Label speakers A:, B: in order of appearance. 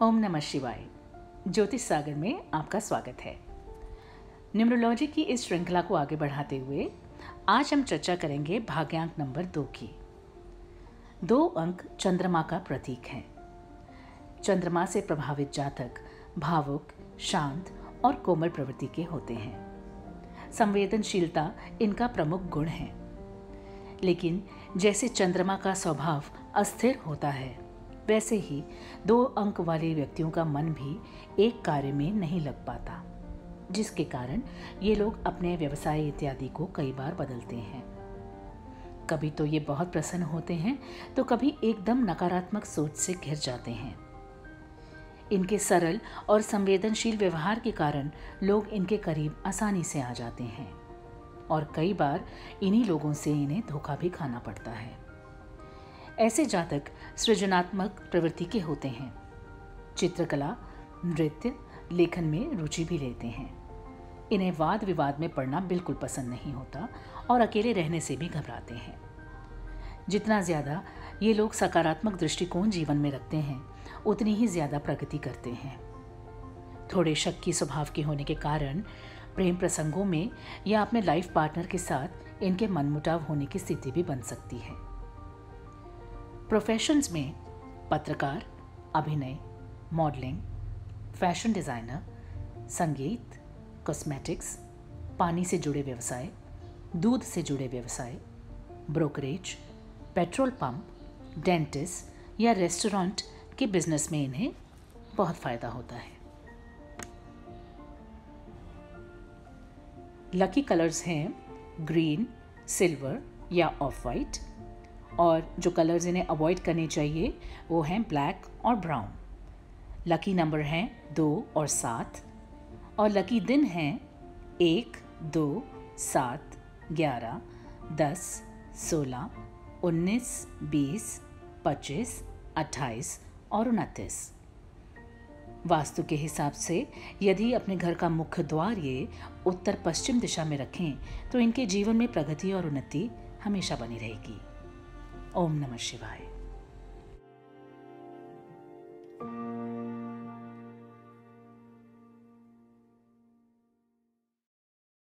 A: ओम नमः शिवाय। ज्योतिष सागर में आपका स्वागत है। न्यूमरोलॉजी की इस श्रृंखला को आगे बढ़ाते हुए आज हम चर्चा करेंगे भाग्यांक नंबर 2 की। 2 अंक चंद्रमा का प्रतीक हैं। चंद्रमा से प्रभावित जातक भावुक, शांत और कोमल प्रवृत्ति के होते हैं। संवेदनशीलता इनका प्रमुख गुण है। लेकिन जैसे चंद्रमा का स्वभाव अस्थिर होता है, वैसे ही 2 अंक वाले व्यक्तियों का मन भी एक कार्य में नहीं लग पाता, जिसके कारण ये लोग अपने व्यवसाय इत्यादि को कई बार बदलते हैं। कभी तो ये बहुत प्रसन्न होते हैं, तो कभी एकदम नकारात्मक सोच से घिर जाते हैं। इनके सरल और संवेदनशील व्यवहार के कारण लोग इनके करीब आसानी से आ जाते हैं और कई बार इन्हीं लोगों से इन्हें धोखा भी खाना पड़ता है। ऐसे जातक सृजनात्मक प्रवृत्ति के होते हैं। चित्रकला, नृत्य, लेखन में रुचि भी लेते हैं। इन्हें वाद विवाद में पड़ना बिल्कुल पसंद नहीं होता और अकेले रहने से भी घबराते हैं। जितना ज़्यादा ये लोग सकारात्मक दृष्टिकोण जीवन में रखते हैं, उतनी ही ज़्यादा प्रगति करते हैं। थोड़े शक्की स्वभाव के होने के कारण प्रेम प्रसंगों में या अपने लाइफ पार्टनर के साथ इनके मनमुटाव होने की स्थिति भी बन सकती है। प्रोफेशंस में पत्रकार, अभिनय, मॉडलिंग, फैशन डिज़ाइनर, संगीत, कॉस्मेटिक्स, पानी से जुड़े व्यवसाय, दूध से जुड़े व्यवसाय, ब्रोकरेज, पेट्रोल पंप, डेंटिस्ट या रेस्टोरेंट के बिजनेस में इन्हें बहुत फ़ायदा होता है। लकी कलर्स हैं ग्रीन, सिल्वर या ऑफ वाइट, और जो कलर्स इन्हें अवॉइड करने चाहिए वो हैं ब्लैक और ब्राउन। लकी नंबर हैं 2 और 7 और लकी दिन हैं 1, 2, 7, 11, 10, 16, 19, 20, 25, 28 और 29। वास्तु के हिसाब से यदि अपने घर का मुख्य द्वार ये उत्तर पश्चिम दिशा में रखें तो इनके जीवन में प्रगति और उन्नति हमेशा बनी रहेगी। ओम नमः शिवाय।